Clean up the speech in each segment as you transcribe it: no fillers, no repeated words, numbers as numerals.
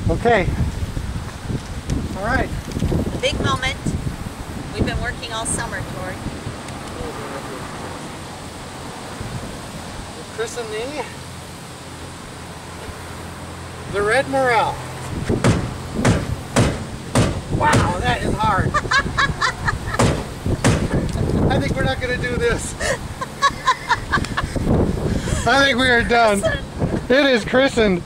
Okay. All right. The big moment. We've been working all summer toward. We'll christen the Red Morel. Wow, that is hard. I think we're not going to do this. I think we are done. It is christened.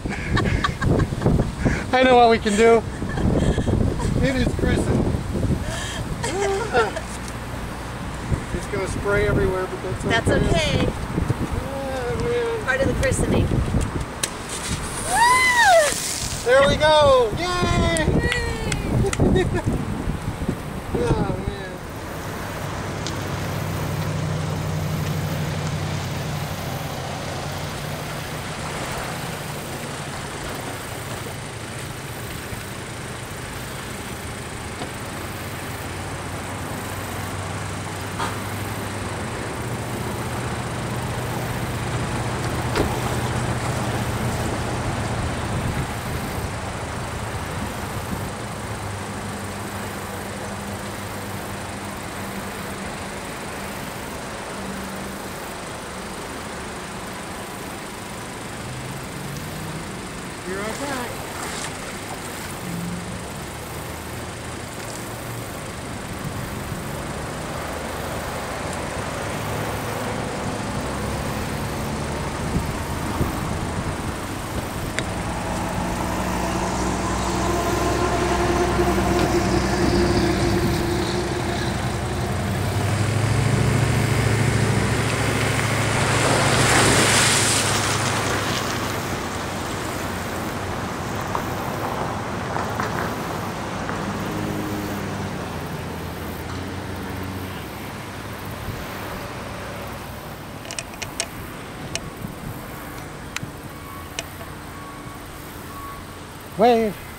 I know what we can do. It is christened. It's going to spray everywhere, but that's okay. That's okay. Man. Part of the christening. There we go! Yay! Yay! Oh, man. You're on track. Wave.